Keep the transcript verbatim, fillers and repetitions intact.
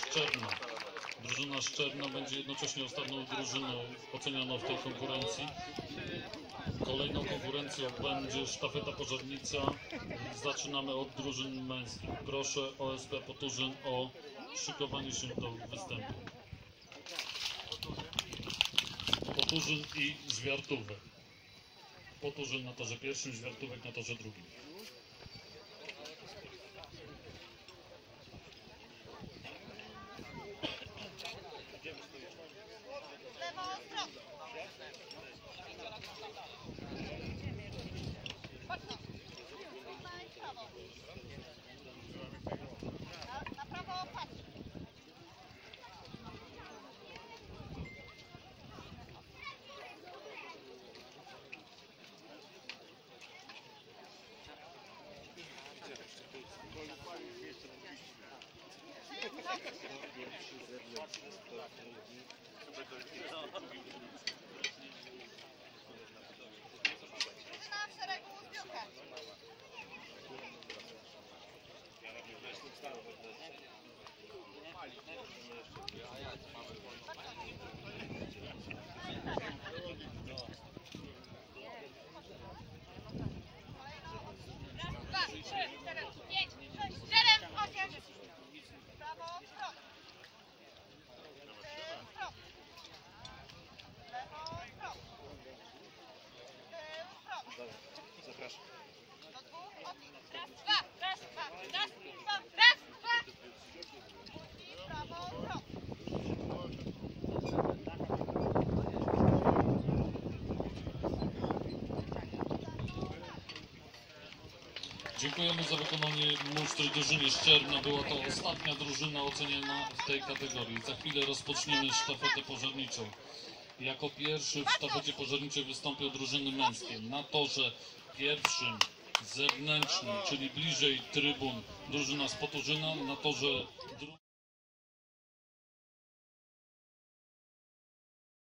Szczerna. Drużyna Szczerna będzie jednocześnie ostatnią drużyną ocenioną w tej konkurencji. Kolejną konkurencją będzie sztafeta pożarnicza. Zaczynamy od drużyn męskich. Proszę O S P Poturzyn o szykowanie się do występu. Poturzyn i Zwiertówek. Poturzyn na torze pierwszym, Zwiertówek na torze drugim. Zapraszam. Raz, dwa, raz, dwa, raz, dwa, raz, dwa. I prawo, prawo. Dziękujemy za wykonanie musztry drużyny Szczerna. Była to ostatnia drużyna oceniana w tej kategorii. Za chwilę rozpoczniemy sztafetę pożarniczą. Jako pierwszy w sztafecie pożarniczej wystąpią drużyny męskie. Na torze pierwszym zewnętrznym, czyli bliżej trybun, drużyna z Poturzyna. Na torze